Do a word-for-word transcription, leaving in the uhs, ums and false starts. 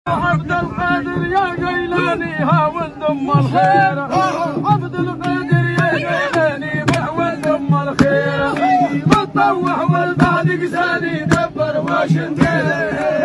عبد القادر يا جيلاني هاون ام الخير، عبد القادر يا جيلاني معون ام الخير، مطوح والبعد قساني دبر واشنطن.